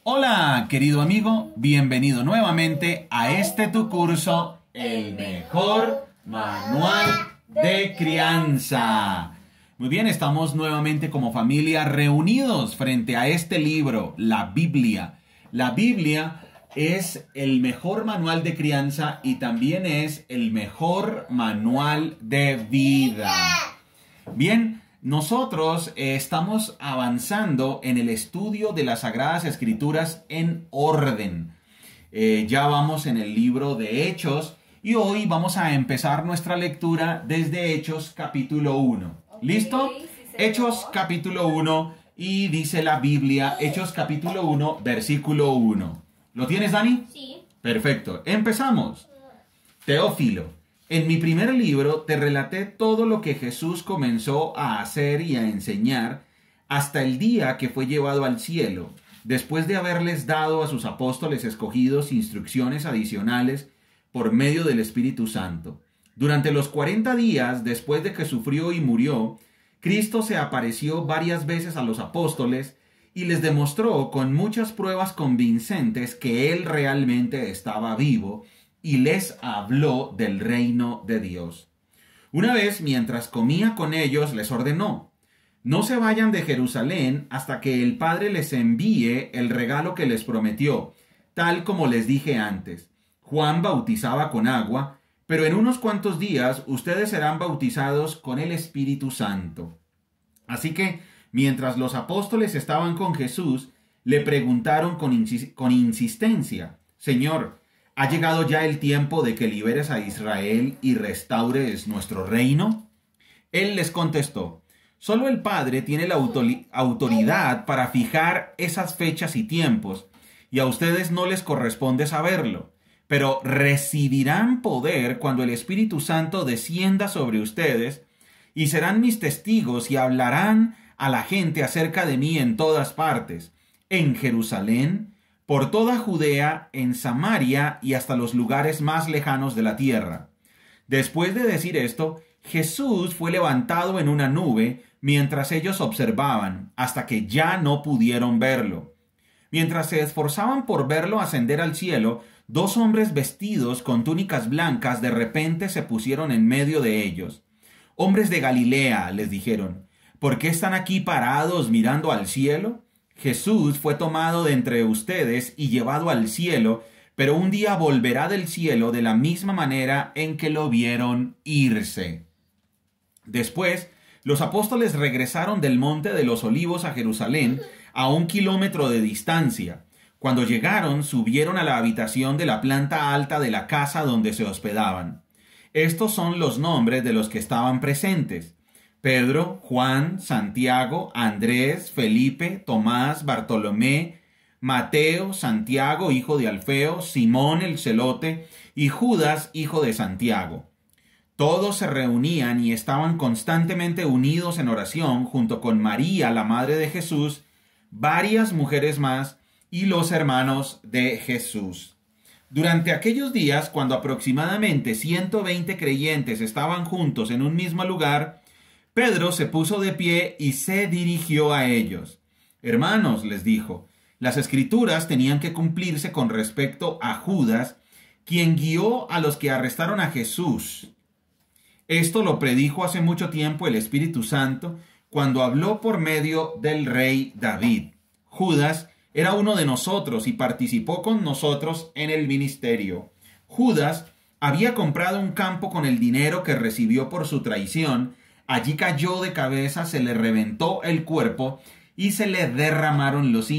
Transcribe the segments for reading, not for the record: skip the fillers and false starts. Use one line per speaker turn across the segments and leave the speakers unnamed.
Hola, querido amigo, bienvenido nuevamente a este tu curso, El Mejor Manual de Crianza. Muy bien, estamos nuevamente como familia reunidos frente a este libro, la Biblia. La Biblia es el mejor manual de crianza y también es el mejor manual de vida. Bien, nosotros estamos avanzando en el estudio de las Sagradas Escrituras en orden. Ya vamos en el libro de Hechos y hoy vamos a empezar nuestra lectura desde Hechos capítulo 1. ¿Listo?
Sí,
Hechos capítulo 1 y dice la Biblia, Hechos capítulo 1, versículo 1. ¿Lo tienes, Dani?
Sí.
Perfecto. Empezamos. Teófilo. En mi primer libro te relaté todo lo que Jesús comenzó a hacer y a enseñar hasta el día que fue llevado al cielo, después de haberles dado a sus apóstoles escogidos instrucciones adicionales por medio del Espíritu Santo. Durante los 40 días después de que sufrió y murió, Cristo se apareció varias veces a los apóstoles y les demostró con muchas pruebas convincentes que Él realmente estaba vivo y les habló del reino de Dios. Una vez, mientras comía con ellos, les ordenó: no se vayan de Jerusalén hasta que el Padre les envíe el regalo que les prometió, tal como les dije antes. Juan bautizaba con agua, pero en unos cuantos días ustedes serán bautizados con el Espíritu Santo. Así que, mientras los apóstoles estaban con Jesús, le preguntaron con insistencia: Señor, ¿ha llegado ya el tiempo de que liberes a Israel y restaures nuestro reino? Él les contestó: solo el Padre tiene la autoridad para fijar esas fechas y tiempos, y a ustedes no les corresponde saberlo. Pero recibirán poder cuando el Espíritu Santo descienda sobre ustedes, y serán mis testigos y hablarán a la gente acerca de mí en todas partes, en Jerusalén, por toda Judea, en Samaria y hasta los lugares más lejanos de la tierra. Después de decir esto, Jesús fue levantado en una nube mientras ellos observaban, hasta que ya no pudieron verlo. Mientras se esforzaban por verlo ascender al cielo, dos hombres vestidos con túnicas blancas de repente se pusieron en medio de ellos. «Hombres de Galilea», les dijeron, «¿por qué están aquí parados mirando al cielo? Jesús fue tomado de entre ustedes y llevado al cielo, pero un día volverá del cielo de la misma manera en que lo vieron irse». Después, los apóstoles regresaron del Monte de los Olivos a Jerusalén, a 1 kilómetro de distancia. Cuando llegaron, subieron a la habitación de la planta alta de la casa donde se hospedaban. Estos son los nombres de los que estaban presentes: Pedro, Juan, Santiago, Andrés, Felipe, Tomás, Bartolomé, Mateo, Santiago, hijo de Alfeo, Simón el celote y Judas, hijo de Santiago. Todos se reunían y estaban constantemente unidos en oración junto con María, la madre de Jesús, varias mujeres más y los hermanos de Jesús. Durante aquellos días, cuando aproximadamente 120 creyentes estaban juntos en un mismo lugar, Pedro se puso de pie y se dirigió a ellos. «Hermanos», les dijo, «las Escrituras tenían que cumplirse con respecto a Judas, quien guió a los que arrestaron a Jesús. Esto lo predijo hace mucho tiempo el Espíritu Santo cuando habló por medio del rey David. Judas era uno de nosotros y participó con nosotros en el ministerio. Judas había comprado un campo con el dinero que recibió por su traición. Allí cayó de cabeza, se le reventó el cuerpo y se le derramaron los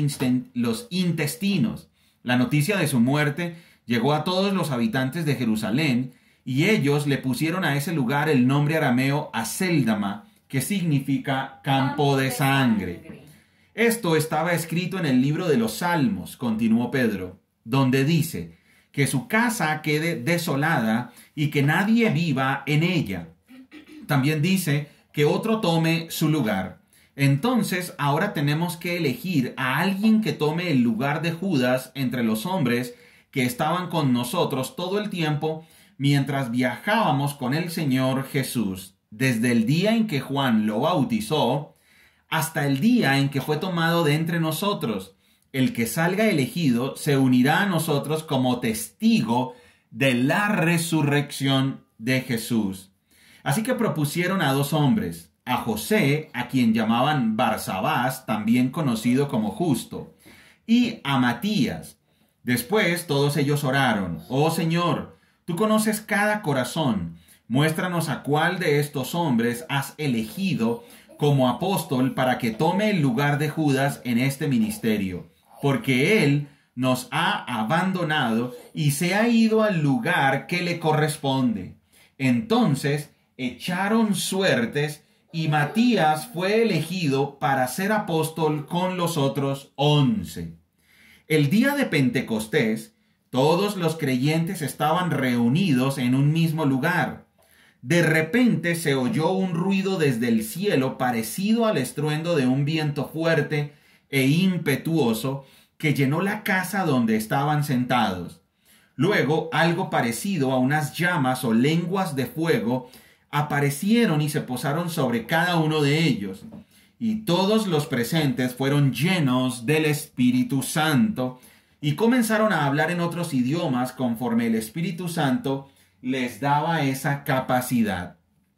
intestinos. La noticia de su muerte llegó a todos los habitantes de Jerusalén y ellos le pusieron a ese lugar el nombre arameo Acéldama, que significa campo de sangre. Esto estaba escrito en el libro de los Salmos, continuó Pedro, donde dice que su casa quede desolada y que nadie viva en ella. También dice que otro tome su lugar. Entonces, ahora tenemos que elegir a alguien que tome el lugar de Judas entre los hombres que estaban con nosotros todo el tiempo mientras viajábamos con el Señor Jesús, desde el día en que Juan lo bautizó hasta el día en que fue tomado de entre nosotros. el que salga elegido se unirá a nosotros como testigo de la resurrección de Jesús. Así que propusieron a 2 hombres, a José, a quien llamaban Barsabás, también conocido como Justo, y a Matías. Después todos ellos oraron: «Oh Señor, tú conoces cada corazón. Muéstranos a cuál de estos hombres has elegido como apóstol para que tome el lugar de Judas en este ministerio, porque él nos ha abandonado y se ha ido al lugar que le corresponde». Entonces echaron suertes y Matías fue elegido para ser apóstol con los otros 11. El día de Pentecostés, todos los creyentes estaban reunidos en un mismo lugar. De repente se oyó un ruido desde el cielo parecido al estruendo de un viento fuerte e impetuoso que llenó la casa donde estaban sentados. Luego algo parecido a unas llamas o lenguas de fuego aparecieron y se posaron sobre cada uno de ellos. Y todos los presentes fueron llenos del Espíritu Santo y comenzaron a hablar en otros idiomas conforme el Espíritu Santo les daba esa capacidad.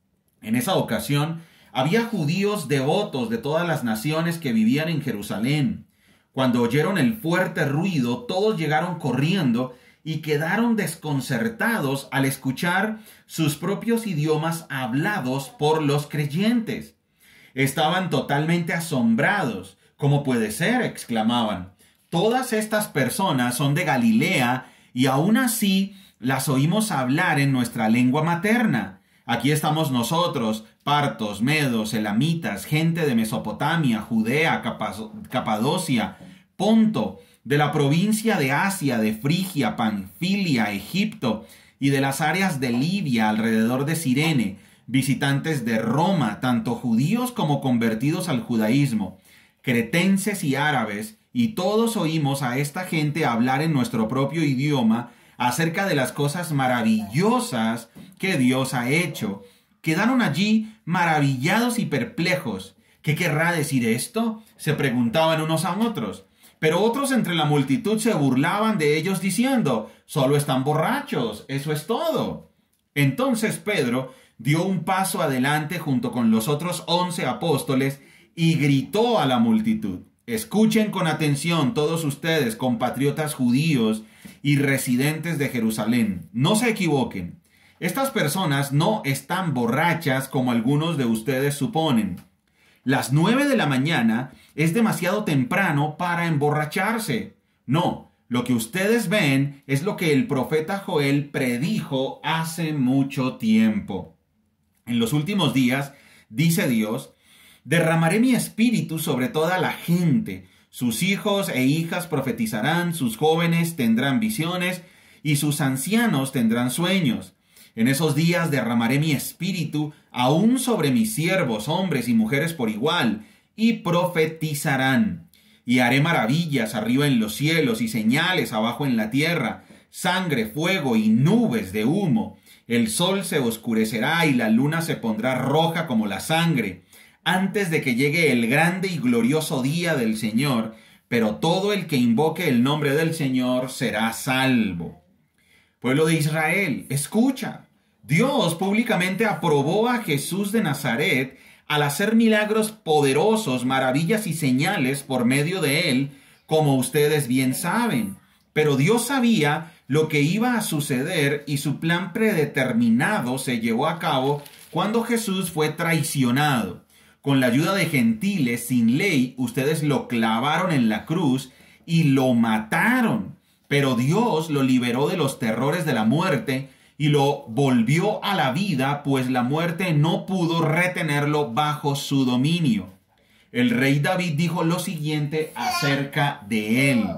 En esa ocasión había judíos devotos de todas las naciones que vivían en Jerusalén. Cuando oyeron el fuerte ruido, todos llegaron corriendo y quedaron desconcertados al escuchar sus propios idiomas hablados por los creyentes. Estaban totalmente asombrados. «¿Cómo puede ser?», exclamaban. «Todas estas personas son de Galilea y aún así las oímos hablar en nuestra lengua materna. Aquí estamos nosotros, partos, medos, elamitas, gente de Mesopotamia, Judea, Capadocia, Ponto, de la provincia de Asia, de Frigia, Panfilia, Egipto y de las áreas de Libia alrededor de Cirene, visitantes de Roma, tanto judíos como convertidos al judaísmo, cretenses y árabes, y todos oímos a esta gente hablar en nuestro propio idioma acerca de las cosas maravillosas que Dios ha hecho». Quedaron allí maravillados y perplejos. «¿Qué querrá decir esto?», se preguntaban unos a otros. Pero otros entre la multitud se burlaban de ellos diciendo: «Solo están borrachos, eso es todo». Entonces Pedro dio un paso adelante junto con los otros 11 apóstoles y gritó a la multitud: «Escuchen con atención todos ustedes, compatriotas judíos y residentes de Jerusalén. No se equivoquen. Estas personas no están borrachas como algunos de ustedes suponen. Las 9 de la mañana es demasiado temprano para emborracharse. No, lo que ustedes ven es lo que el profeta Joel predijo hace mucho tiempo. En los últimos días, dice Dios, derramaré mi espíritu sobre toda la gente. Sus hijos e hijas profetizarán, sus jóvenes tendrán visiones y sus ancianos tendrán sueños. En esos días derramaré mi espíritu aún sobre mis siervos, hombres y mujeres por igual, y profetizarán. Y haré maravillas arriba en los cielos y señales abajo en la tierra, sangre, fuego y nubes de humo. El sol se oscurecerá y la luna se pondrá roja como la sangre, antes de que llegue el grande y glorioso día del Señor, pero todo el que invoque el nombre del Señor será salvo. Pueblo de Israel, escucha. Dios públicamente aprobó a Jesús de Nazaret al hacer milagros poderosos, maravillas y señales por medio de él, como ustedes bien saben. Pero Dios sabía lo que iba a suceder y su plan predeterminado se llevó a cabo cuando Jesús fue traicionado. Con la ayuda de gentiles sin ley, ustedes lo clavaron en la cruz y lo mataron. Pero Dios lo liberó de los terrores de la muerte y lo volvió a la vida, pues la muerte no pudo retenerlo bajo su dominio. El rey David dijo lo siguiente acerca de él: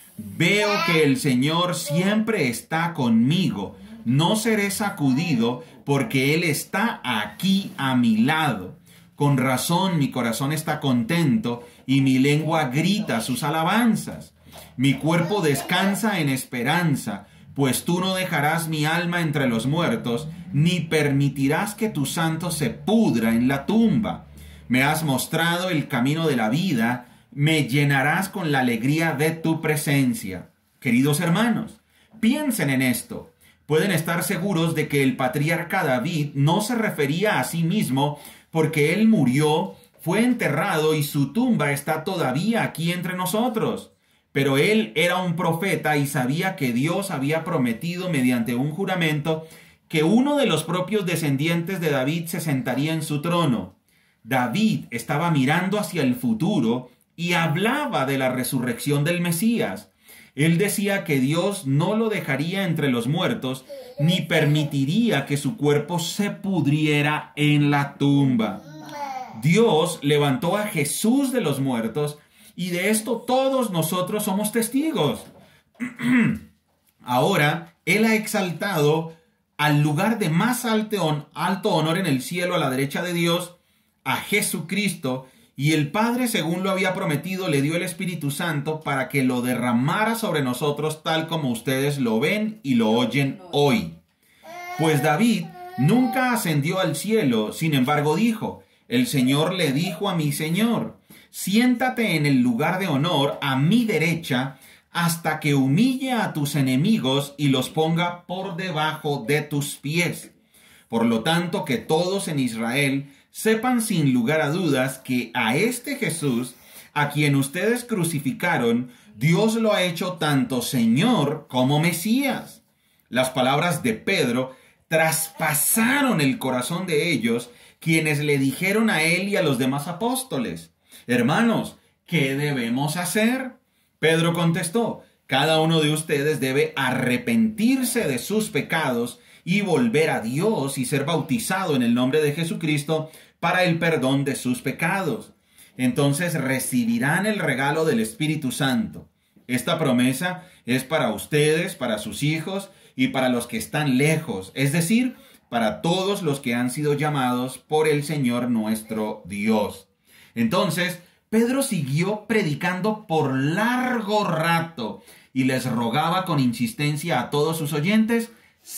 «Veo que el Señor siempre está conmigo, no seré sacudido, porque Él está aquí a mi lado. Con razón mi corazón está contento y mi lengua grita sus alabanzas. Mi cuerpo descansa en esperanza, pues tú no dejarás mi alma entre los muertos, ni permitirás que tu santo se pudra en la tumba. Me has mostrado el camino de la vida, me llenarás con la alegría de tu presencia. Queridos hermanos, piensen en esto. Pueden estar seguros de que el patriarca David no se refería a sí mismo porque él murió, fue enterrado y su tumba está todavía aquí entre nosotros. Pero él era un profeta y sabía que Dios había prometido mediante un juramento que uno de los propios descendientes de David se sentaría en su trono. David estaba mirando hacia el futuro y hablaba de la resurrección del Mesías. Él decía que Dios no lo dejaría entre los muertos, ni permitiría que su cuerpo se pudriera en la tumba. Dios levantó a Jesús de los muertos, y de esto todos nosotros somos testigos. Ahora, Él ha exaltado al lugar de más alto honor en el cielo a la derecha de Dios, a Jesucristo, y el Padre, según lo había prometido, le dio el Espíritu Santo para que lo derramara sobre nosotros tal como ustedes lo ven y lo oyen hoy. Pues David nunca ascendió al cielo, sin embargo dijo, el Señor le dijo a mi Señor, siéntate en el lugar de honor a mi derecha hasta que humille a tus enemigos y los ponga por debajo de tus pies. Por lo tanto, que todos en Israel sepan sin lugar a dudas que a este Jesús, a quien ustedes crucificaron, Dios lo ha hecho tanto Señor como Mesías. Las palabras de Pedro traspasaron el corazón de ellos, quienes le dijeron a él y a los demás apóstoles, hermanos, ¿qué debemos hacer? Pedro contestó, cada uno de ustedes debe arrepentirse de sus pecados y volver a Dios y ser bautizado en el nombre de Jesucristo para el perdón de sus pecados. Entonces recibirán el regalo del Espíritu Santo. Esta promesa es para ustedes, para sus hijos y para los que están lejos, es decir, para todos los que han sido llamados por el Señor nuestro Dios. Entonces, Pedro siguió predicando por largo rato y les rogaba con insistencia a todos sus oyentes,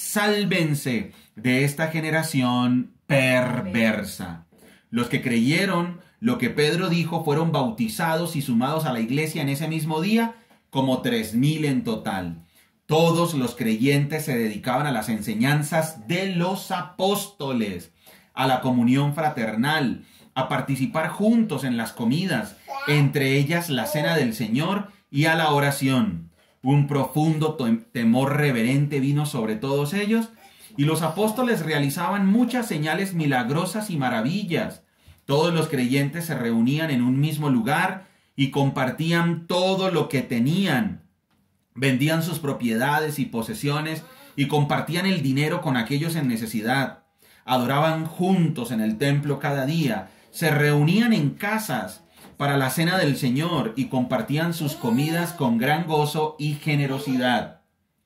sálvense de esta generación perversa. Los que creyeron lo que Pedro dijo fueron bautizados y sumados a la iglesia en ese mismo día, como 3,000 en total. Todos los creyentes se dedicaban a las enseñanzas de los apóstoles, a la comunión fraternal, a participar juntos en las comidas, entre ellas la cena del Señor, y a la oración. Un profundo temor reverente vino sobre todos ellos, y los apóstoles realizaban muchas señales milagrosas y maravillas. Todos los creyentes se reunían en un mismo lugar y compartían todo lo que tenían. Vendían sus propiedades y posesiones y compartían el dinero con aquellos en necesidad. Adoraban juntos en el templo cada día. Se reunían en casas para la cena del Señor y compartían sus comidas con gran gozo y generosidad.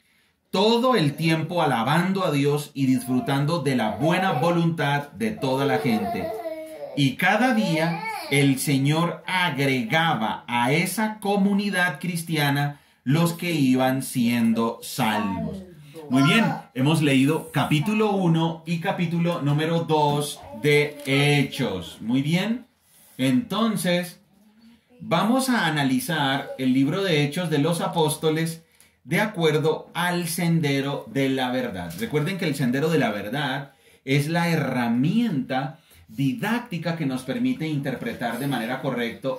Todo el tiempo alabando a Dios y disfrutando de la buena voluntad de toda la gente. Y cada día el Señor agregaba a esa comunidad cristiana los que iban siendo salvos. Muy bien, hemos leído capítulo 1 y capítulo número 2 de Hechos. Muy bien, entonces vamos a analizar el libro de Hechos de los Apóstoles de acuerdo al sendero de la verdad. Recuerden que el sendero de la verdad es la herramienta didáctica que nos permite interpretar de manera correcta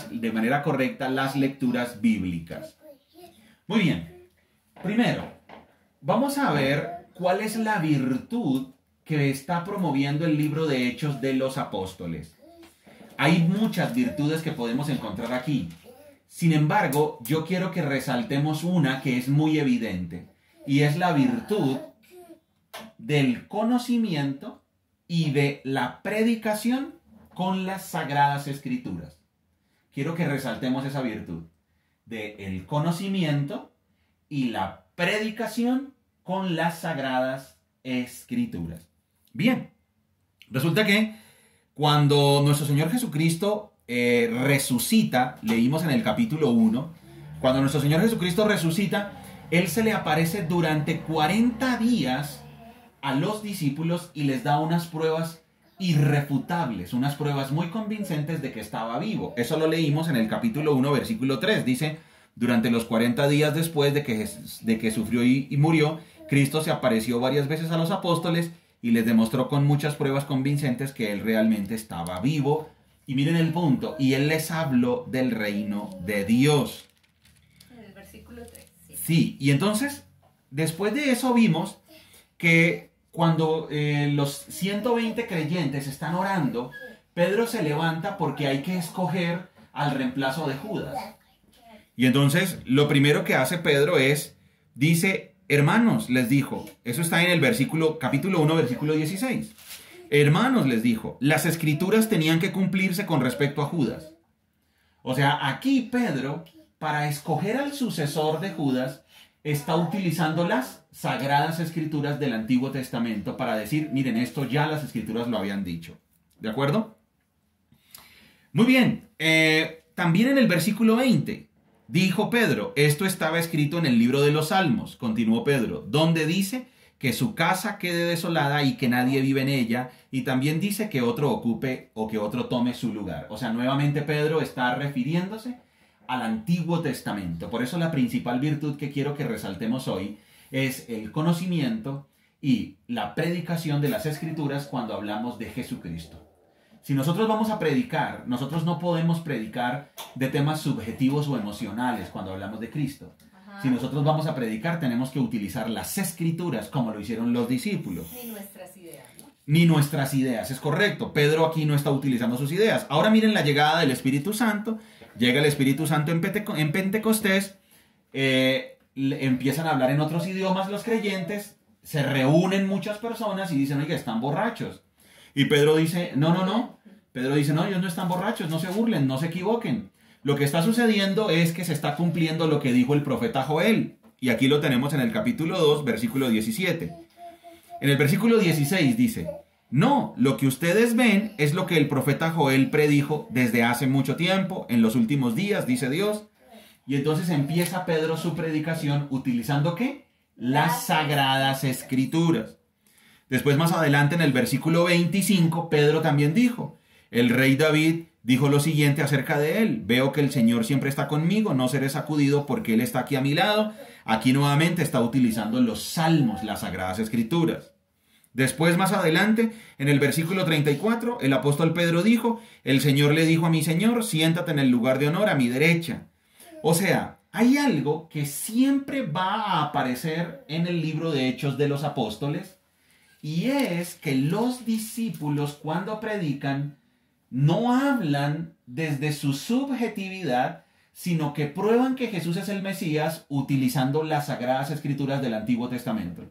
las lecturas bíblicas. Muy bien, primero, vamos a ver cuál es la virtud que está promoviendo el libro de Hechos de los Apóstoles. Hay muchas virtudes que podemos encontrar aquí. Sin embargo, yo quiero que resaltemos una que es muy evidente, y es la virtud del conocimiento y de la predicación con las Sagradas Escrituras. Quiero que resaltemos esa virtud del conocimiento y la predicación con las Sagradas Escrituras. Bien, resulta que cuando nuestro Señor Jesucristo resucita, leímos en el capítulo 1, cuando nuestro Señor Jesucristo resucita, Él se le aparece durante 40 días a los discípulos y les da unas pruebas irrefutables, unas pruebas muy convincentes de que estaba vivo. Eso lo leímos en el capítulo 1, versículo 3. Dice, durante los 40 días después de que sufrió y murió, Cristo se apareció varias veces a los apóstoles y les demostró con muchas pruebas convincentes que él realmente estaba vivo. Y miren el punto, y él les habló del reino de Dios.
En el versículo 3.
Sí, y entonces, después de eso vimos que cuando los 120 creyentes están orando, Pedro se levanta porque hay que escoger al reemplazo de Judas. Y entonces, lo primero que hace Pedro dice, hermanos, les dijo, eso está en el capítulo 1, versículo 16. Hermanos, les dijo, las escrituras tenían que cumplirse con respecto a Judas. O sea, aquí Pedro, para escoger al sucesor de Judas, está utilizando las sagradas escrituras del Antiguo Testamento para decir, miren, esto ya las escrituras lo habían dicho. ¿De acuerdo? Muy bien. También en el versículo 20, dijo Pedro, esto estaba escrito en el libro de los Salmos, continuó Pedro, donde dice que su casa quede desolada y que nadie vive en ella, y también dice que otro ocupe o que otro tome su lugar. O sea, nuevamente Pedro está refiriéndose al Antiguo Testamento. Por eso la principal virtud que quiero que resaltemos hoy es el conocimiento y la predicación de las Escrituras cuando hablamos de Jesucristo. Si nosotros vamos a predicar, nosotros no podemos predicar de temas subjetivos o emocionales cuando hablamos de Cristo. Si nosotros vamos a predicar, tenemos que utilizar las Escrituras como lo hicieron los discípulos.
Ni nuestras ideas, ¿no?
Ni nuestras ideas, es correcto. Pedro aquí no está utilizando sus ideas. Ahora miren la llegada del Espíritu Santo. Llega el Espíritu Santo en Pentecostés. Empiezan a hablar en otros idiomas los creyentes. Se reúnen muchas personas y dicen, oiga, están borrachos. Y Pedro dice, no. Pedro dice, no, ellos no están borrachos, no se burlen, no se equivoquen. Lo que está sucediendo es que se está cumpliendo lo que dijo el profeta Joel. Y aquí lo tenemos en el capítulo 2, versículo 17. En el versículo 16 dice, no, lo que ustedes ven es lo que el profeta Joel predijo desde hace mucho tiempo, en los últimos días, dice Dios. Y entonces empieza Pedro su predicación utilizando ¿qué? Las sagradas escrituras. Después más adelante en el versículo 25, Pedro también dijo, el rey David dijo lo siguiente acerca de él, veo que el Señor siempre está conmigo, no seré sacudido porque Él está aquí a mi lado. Aquí nuevamente está utilizando los salmos, las sagradas escrituras. Después más adelante, en el versículo 34, el apóstol Pedro dijo, el Señor le dijo a mi Señor, siéntate en el lugar de honor a mi derecha. O sea, hay algo que siempre va a aparecer en el libro de Hechos de los Apóstoles, y es que los discípulos cuando predican no hablan desde su subjetividad, sino que prueban que Jesús es el Mesías utilizando las sagradas escrituras del Antiguo Testamento.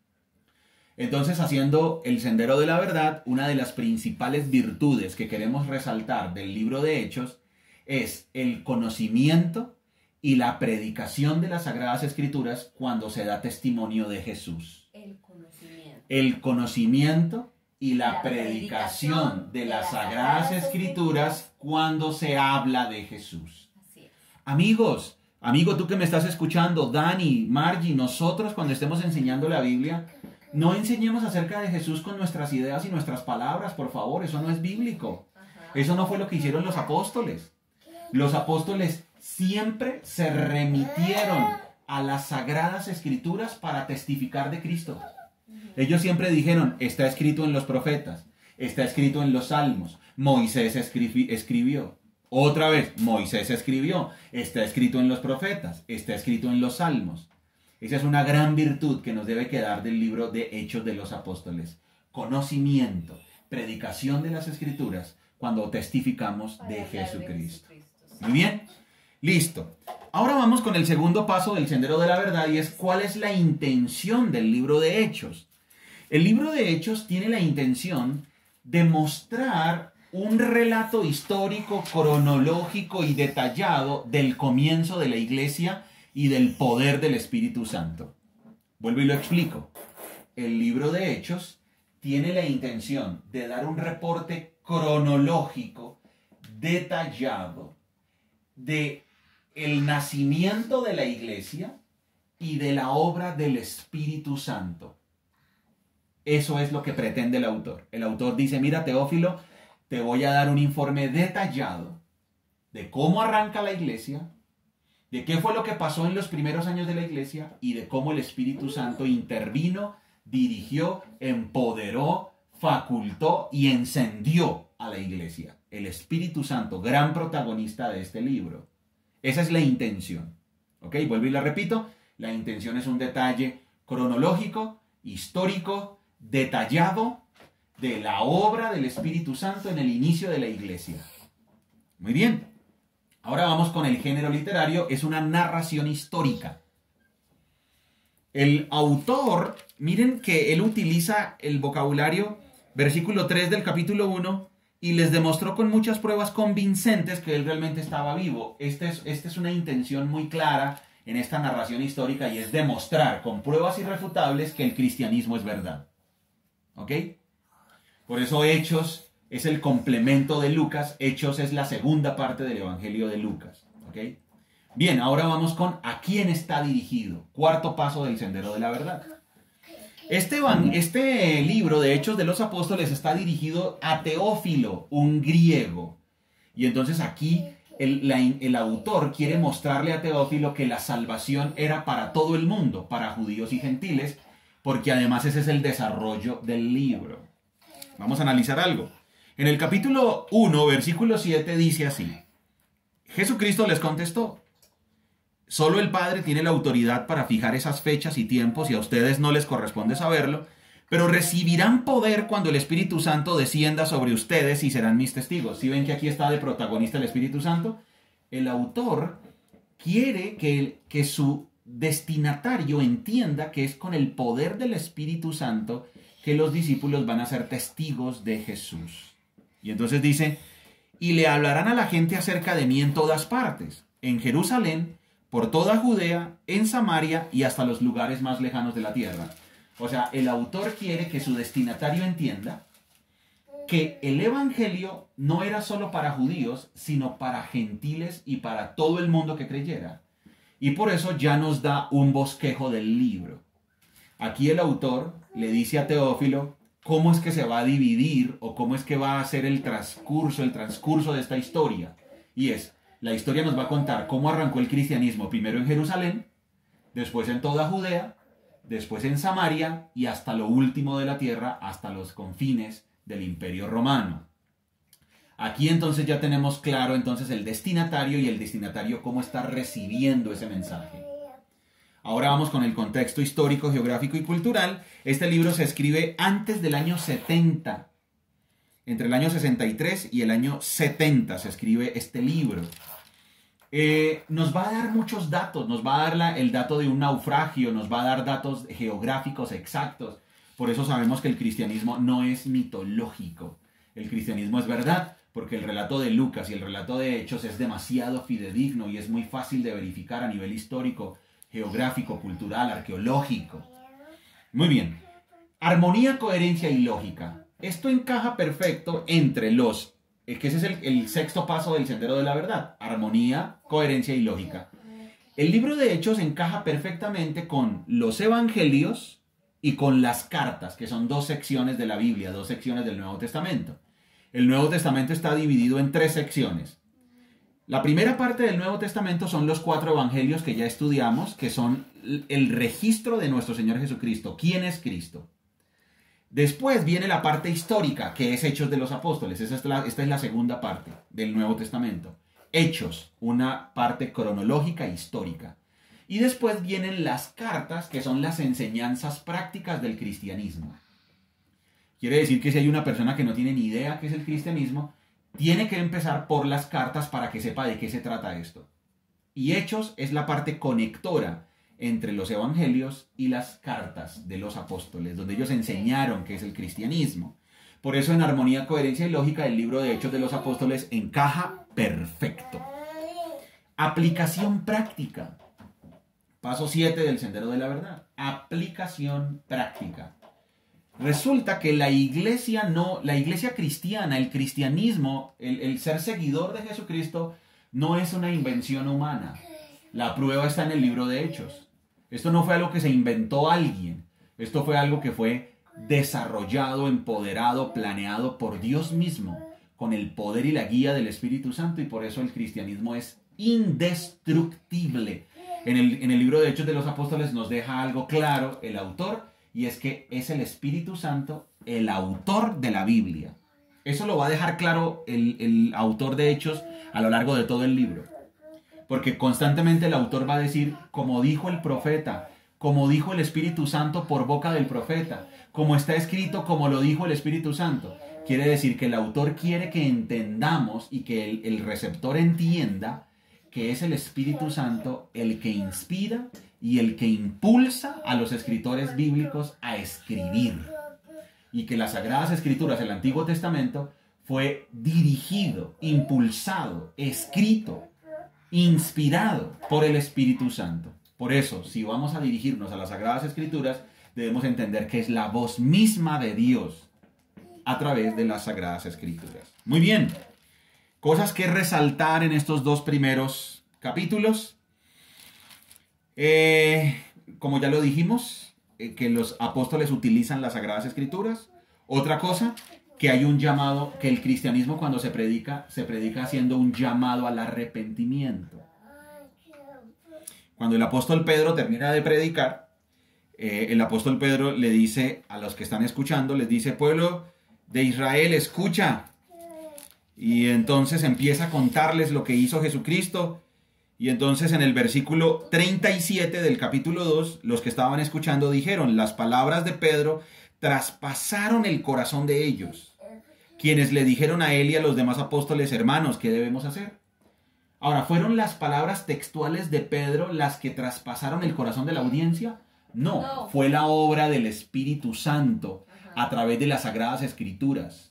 Entonces, haciendo el sendero de la verdad, una de las principales virtudes que queremos resaltar del libro de Hechos es el conocimiento y la predicación de las sagradas escrituras cuando se da testimonio de Jesús. El conocimiento y la predicación de las sagradas escrituras cuando se habla de Jesús. Amigo, tú que me estás escuchando, Dani, Margie, nosotros cuando estemos enseñando la Biblia, no enseñemos acerca de Jesús con nuestras ideas y nuestras palabras, por favor, eso no es bíblico. Eso no fue lo que hicieron los apóstoles. Los apóstoles siempre se remitieron a las sagradas escrituras para testificar de Cristo. Ellos siempre dijeron, está escrito en los profetas, está escrito en los salmos, Moisés escribió. Otra vez, Moisés escribió, está escrito en los profetas, está escrito en los salmos. Esa es una gran virtud que nos debe quedar del libro de Hechos de los Apóstoles. Conocimiento, predicación de las escrituras cuando testificamos de Jesucristo. Muy bien, listo. Ahora vamos con el segundo paso del sendero de la verdad y es cuál es la intención del libro de Hechos. El libro de Hechos tiene la intención de mostrar un relato histórico, cronológico y detallado del comienzo de la iglesia y del poder del Espíritu Santo. Vuelvo y lo explico. El libro de Hechos tiene la intención de dar un reporte cronológico, detallado, de el nacimiento de la iglesia y de la obra del Espíritu Santo. Eso es lo que pretende el autor. El autor dice, mira, Teófilo, te voy a dar un informe detallado de cómo arranca la iglesia, de qué fue lo que pasó en los primeros años de la iglesia y de cómo el Espíritu Santo intervino, dirigió, empoderó, facultó y encendió a la iglesia. El Espíritu Santo, gran protagonista de este libro. Esa es la intención. ¿Ok? Vuelvo y la repito. La intención es un detalle cronológico, histórico, detallado de la obra del Espíritu Santo en el inicio de la iglesia. Muy bien. Ahora vamos con el género literario. Es una narración histórica. El autor, miren que él utiliza el vocabulario, versículo 3 del capítulo 1, y les demostró con muchas pruebas convincentes que él realmente estaba vivo. Esta es una intención muy clara en esta narración histórica y es demostrar con pruebas irrefutables que el cristianismo es verdad. ¿Ok? Por eso Hechos es el complemento de Lucas. Hechos es la segunda parte del Evangelio de Lucas. ¿Ok? Bien, ahora vamos con ¿a quién está dirigido? Cuarto paso del sendero de la verdad. Este libro de Hechos de los Apóstoles está dirigido a Teófilo, un griego. Y entonces aquí el autor quiere mostrarle a Teófilo que la salvación era para todo el mundo, para judíos y gentiles, porque además ese es el desarrollo del libro. Vamos a analizar algo. En el capítulo 1, versículo 7 dice así: Jesucristo les contestó: solo el Padre tiene la autoridad para fijar esas fechas y tiempos y a ustedes no les corresponde saberlo, pero recibirán poder cuando el Espíritu Santo descienda sobre ustedes y serán mis testigos. ¿Sí ven que aquí está de protagonista el Espíritu Santo? El autor quiere que su destinatario entienda que es con el poder del Espíritu Santo que los discípulos van a ser testigos de Jesús. Y entonces dice, y le hablarán a la gente acerca de mí en todas partes, en Jerusalén, por toda Judea, en Samaria y hasta los lugares más lejanos de la tierra. O sea, el autor quiere que su destinatario entienda que el evangelio no era solo para judíos, sino para gentiles y para todo el mundo que creyera. Y por eso ya nos da un bosquejo del libro. Aquí el autor le dice a Teófilo cómo es que se va a dividir o cómo es que va a ser el transcurso de esta historia. Y la historia nos va a contar cómo arrancó el cristianismo, primero en Jerusalén, después en toda Judea, después en Samaria y hasta lo último de la tierra, hasta los confines del Imperio Romano. Aquí entonces ya tenemos claro entonces el destinatario y el destinatario cómo está recibiendo ese mensaje. Ahora vamos con el contexto histórico, geográfico y cultural. Este libro se escribe antes del año 70. Entre el año 63 y el año 70 se escribe este libro. Nos va a dar muchos datos, nos va a dar el dato de un naufragio, nos va a dar datos geográficos exactos. Por eso sabemos que el cristianismo no es mitológico. El cristianismo es verdad, porque el relato de Lucas y el relato de Hechos es demasiado fidedigno y es muy fácil de verificar a nivel histórico, geográfico, cultural, arqueológico. Muy bien. Armonía, coherencia y lógica. Esto encaja perfecto entre que ese es el sexto paso del sendero de la verdad. Armonía, coherencia y lógica. El libro de Hechos encaja perfectamente con los evangelios y con las cartas, que son dos secciones de la Biblia, dos secciones del Nuevo Testamento. El Nuevo Testamento está dividido en tres secciones. La primera parte del Nuevo Testamento son los 4 evangelios que ya estudiamos, que son el registro de nuestro Señor Jesucristo. ¿Quién es Cristo? Después viene la parte histórica, que es Hechos de los Apóstoles. Esta es la segunda parte del Nuevo Testamento. Hechos, una parte cronológica e histórica. Y después vienen las cartas, que son las enseñanzas prácticas del cristianismo. Quiere decir que si hay una persona que no tiene ni idea qué es el cristianismo, tiene que empezar por las cartas para que sepa de qué se trata esto. Y Hechos es la parte conectora entre los evangelios y las cartas de los apóstoles, donde ellos enseñaron qué es el cristianismo. Por eso en armonía, coherencia y lógica el libro de Hechos de los Apóstoles encaja perfecto. Aplicación práctica. Paso 7 del sendero de la verdad. Aplicación práctica. Resulta que la iglesia cristiana, el cristianismo, el ser seguidor de Jesucristo, no es una invención humana. La prueba está en el libro de Hechos. Esto no fue algo que se inventó alguien. Esto fue algo que fue desarrollado, empoderado, planeado por Dios mismo, con el poder y la guía del Espíritu Santo, y por eso el cristianismo es indestructible. En el libro de Hechos de los Apóstoles nos deja algo claro el autor, y es que es el Espíritu Santo el autor de la Biblia. Eso lo va a dejar claro el autor de Hechos a lo largo de todo el libro. Porque constantemente el autor va a decir, como dijo el profeta, como dijo el Espíritu Santo por boca del profeta, como está escrito, como lo dijo el Espíritu Santo. Quiere decir que el autor quiere que entendamos y que el receptor entienda que es el Espíritu Santo el que inspira y el que impulsa a los escritores bíblicos a escribir. Y que las Sagradas Escrituras, el Antiguo Testamento, fue dirigido, impulsado, escrito, inspirado por el Espíritu Santo. Por eso, si vamos a dirigirnos a las Sagradas Escrituras, debemos entender que es la voz misma de Dios a través de las Sagradas Escrituras. Muy bien, cosas que resaltar en estos dos primeros capítulos. Como ya lo dijimos, que los apóstoles utilizan las Sagradas Escrituras. Otra cosa, que hay un llamado, que el cristianismo cuando se predica haciendo un llamado al arrepentimiento. Cuando el apóstol Pedro termina de predicar, el apóstol Pedro le dice a los que están escuchando, les dice, pueblo de Israel, escucha. Y entonces empieza a contarles lo que hizo Jesucristo. Y entonces en el versículo 37 del capítulo 2, los que estaban escuchando dijeron, las palabras de Pedro traspasaron el corazón de ellos, quienes le dijeron a él y a los demás apóstoles, hermanos, ¿qué debemos hacer? Ahora, ¿fueron las palabras textuales de Pedro las que traspasaron el corazón de la audiencia? No, fue la obra del Espíritu Santo a través de las Sagradas Escrituras,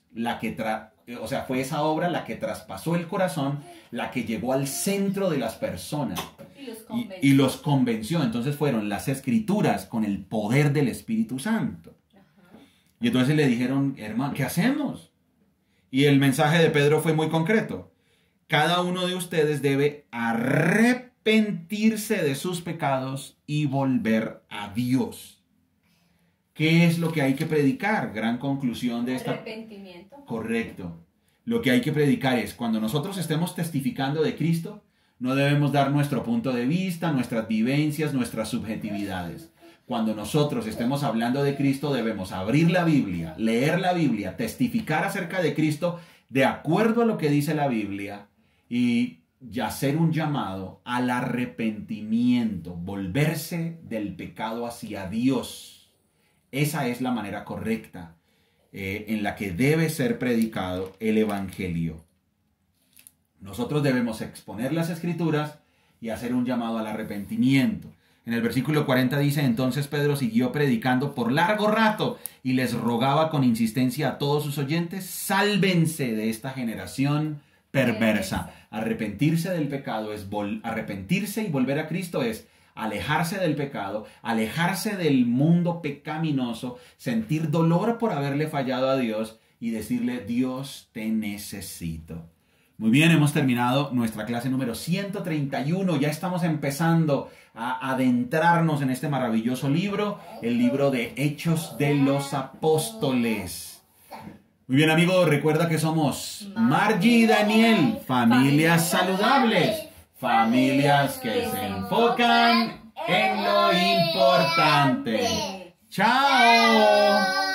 fue esa obra la que traspasó el corazón, la que llegó al centro de las personas y los convenció. Entonces fueron las Escrituras con el poder del Espíritu Santo. Y entonces le dijeron, hermano, ¿qué hacemos? Y el mensaje de Pedro fue muy concreto. Cada uno de ustedes debe arrepentirse de sus pecados y volver a Dios. ¿Qué es lo que hay que predicar? Gran conclusión de esta...
Arrepentimiento.
Correcto. Lo que hay que predicar es, cuando nosotros estemos testificando de Cristo, no debemos dar nuestro punto de vista, nuestras vivencias, nuestras subjetividades. Cuando nosotros estemos hablando de Cristo, debemos abrir la Biblia, leer la Biblia, testificar acerca de Cristo de acuerdo a lo que dice la Biblia y hacer un llamado al arrepentimiento, volverse del pecado hacia Dios. Esa es la manera correcta en la que debe ser predicado el Evangelio. Nosotros debemos exponer las Escrituras y hacer un llamado al arrepentimiento. En el versículo 40 dice, entonces Pedro siguió predicando por largo rato y les rogaba con insistencia a todos sus oyentes, sálvense de esta generación perversa. Arrepentirse del pecado es arrepentirse y volver a Cristo es alejarse del pecado, alejarse del mundo pecaminoso, sentir dolor por haberle fallado a Dios y decirle, Dios, te necesito. Muy bien, hemos terminado nuestra clase número 131. Ya estamos empezando a adentrarnos en este maravilloso libro, el libro de Hechos de los Apóstoles. Muy bien, amigos, recuerda que somos Margie y Daniel, familias saludables, familias que se enfocan en lo importante. ¡Chao!